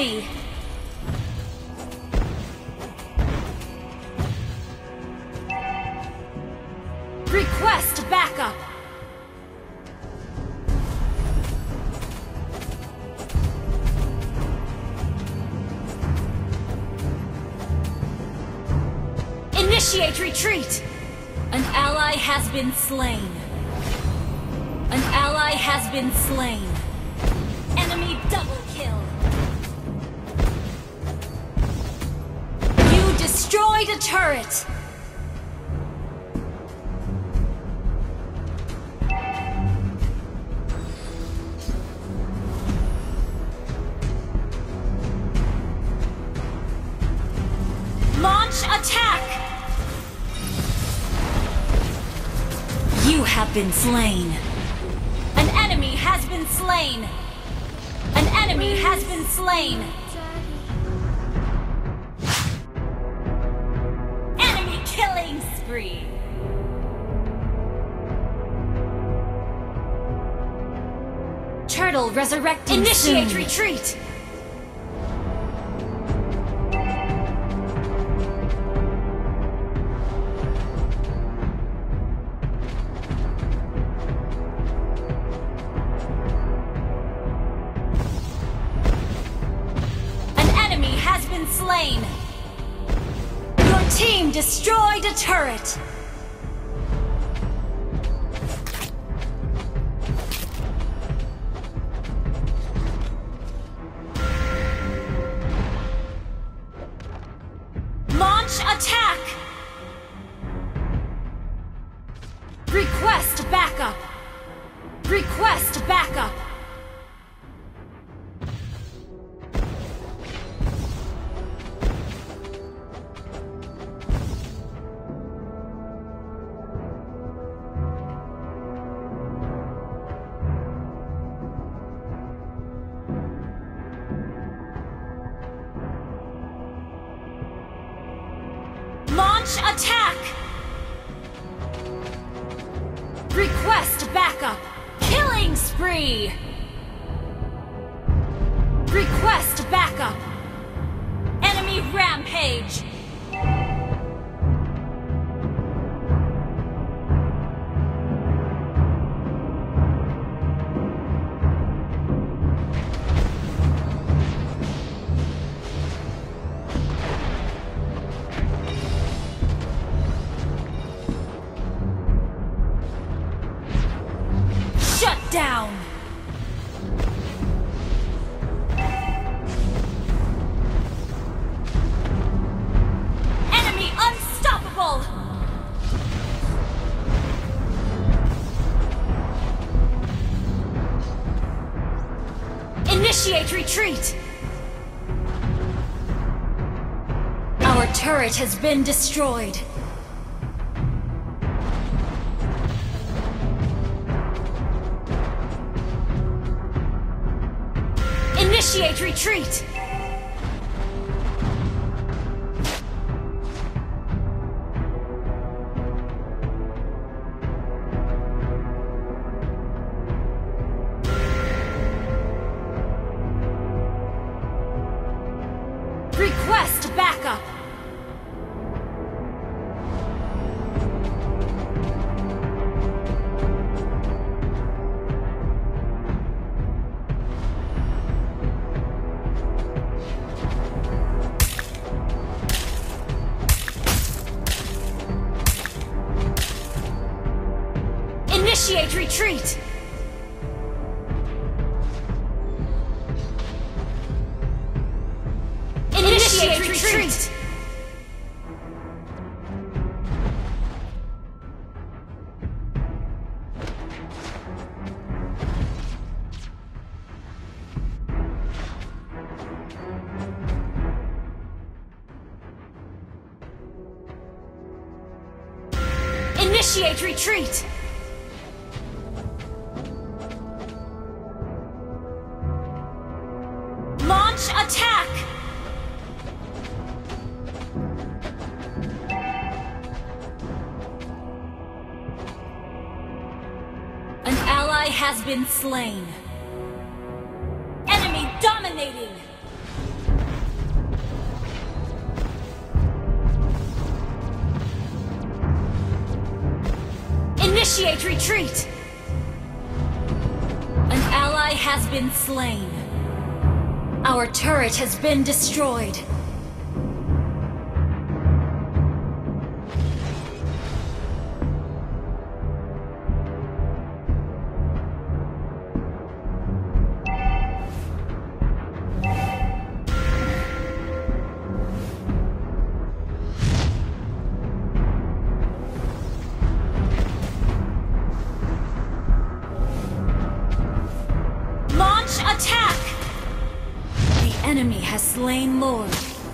enemy! Request backup! Initiate retreat! An ally has been slain. An ally has been slain. Enemy double kill. You destroyed a turret. Launch attack! You have been slain. An enemy has been slain. An enemy has been slain. Enemy killing spree. Turtle resurrecting. Initiate soon. Retreat. Slain. Your team destroyed a turret. Launch attack. Request backup. Request backup. Launch attack! Request backup! Killing spree! Request backup! Enemy rampage! Down! Enemy unstoppable! Initiate retreat! Our turret has been destroyed. Initiate retreat! Request backup! Initiate retreat! Initiate retreat! Initiate retreat! Launch attack! An ally has been slain. Enemy dominating! Initiate retreat! An ally has been slain. Our turret has been destroyed. Attack! The enemy has slain Lord.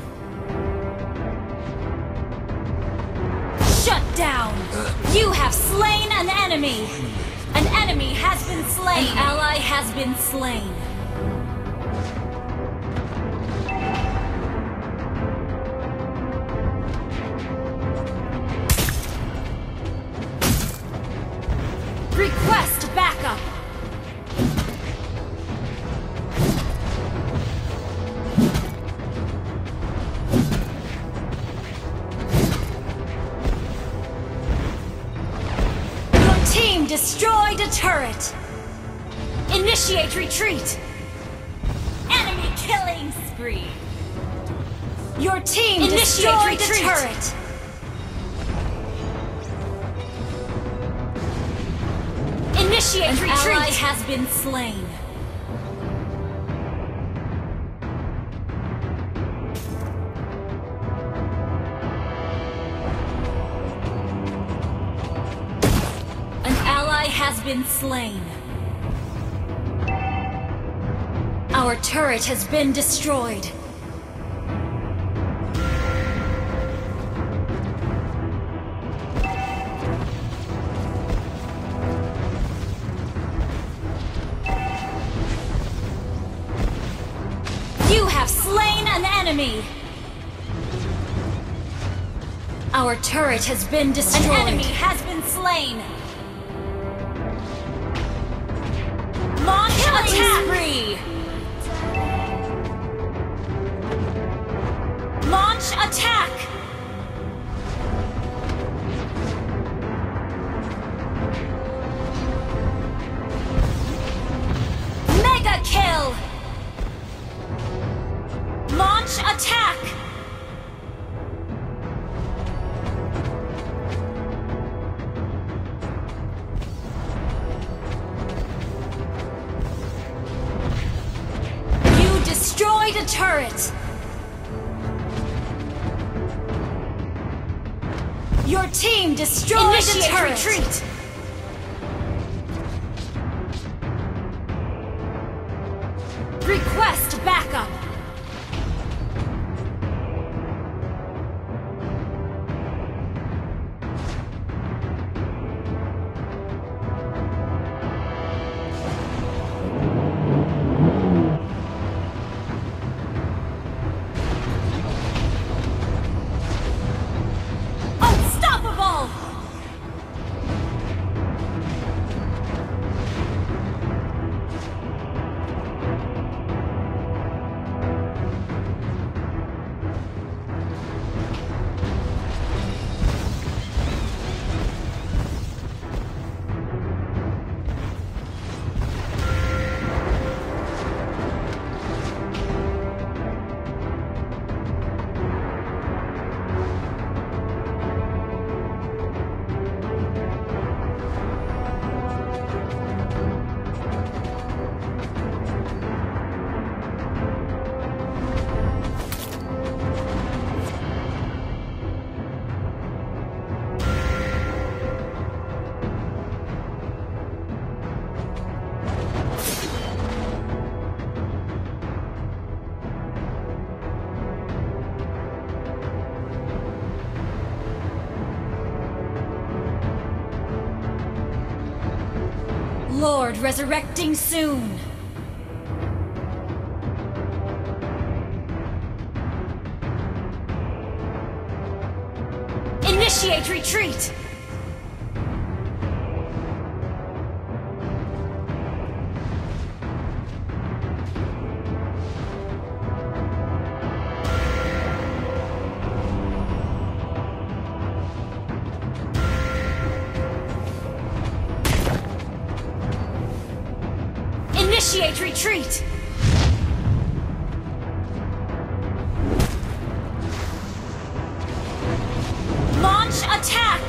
Shut down! You have slain an enemy! An enemy has been slain! An ally has been slain. Request backup! Destroyed a turret! Initiate retreat! Enemy killing spree! Your team destroyed a turret! Initiate retreat! An ally has been slain. Has been slain. Our turret has been destroyed. You have slain an enemy. Our turret has been destroyed. An enemy has been slain. Attack! Spree. Launch attack! Mega kill! Launch attack! Destroyed a turret! Your team destroyed a turret! Retreat! Request backup! Lord resurrecting soon. Initiate retreat. Initiate retreat! Launch attack!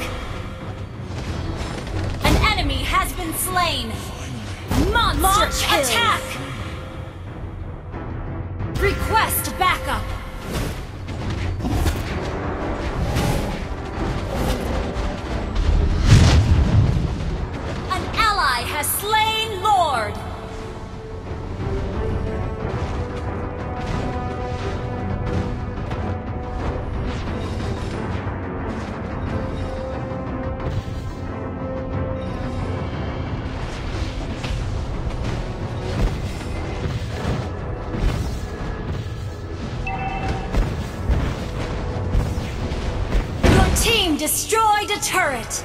An enemy has been slain! Monster Launch kill. Attack! Request backup! An ally has slain Lord! Team destroyed a turret!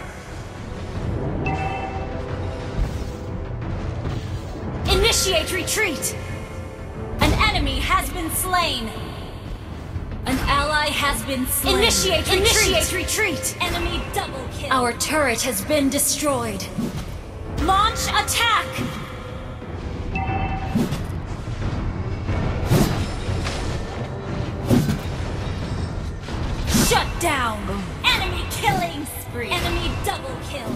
Initiate retreat! An enemy has been slain! An ally has been slain! Initiate retreat! Initiate retreat! Enemy double kill! Our turret has been destroyed! Launch attack! Shut down! Enemy killing spree! Enemy double kill!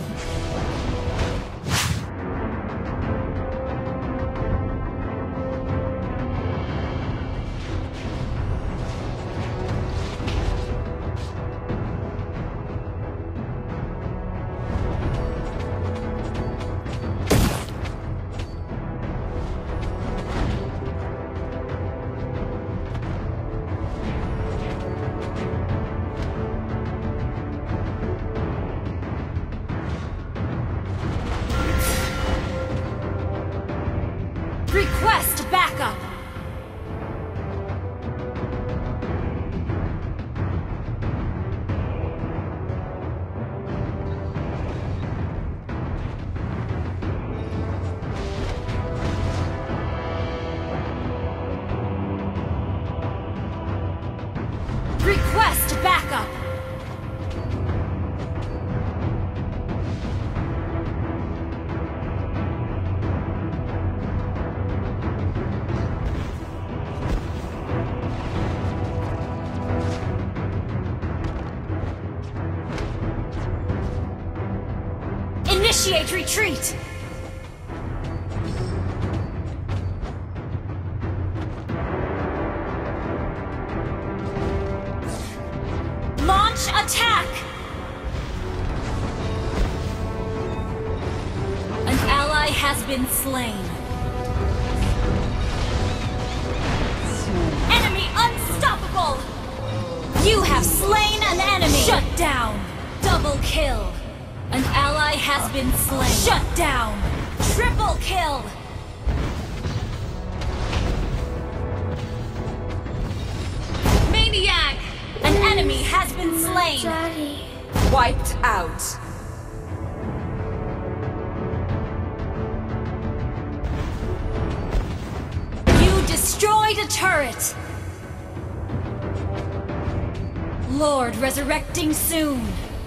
Request backup! Request backup! Initiate retreat! Launch attack! An ally has been slain. Enemy unstoppable! You have slain an enemy! Shut down! Double kill! An ally has been slain. Shut down! Triple kill! Maniac! An enemy has been slain. Daddy. Wiped out. You destroyed a turret. Lord resurrecting soon.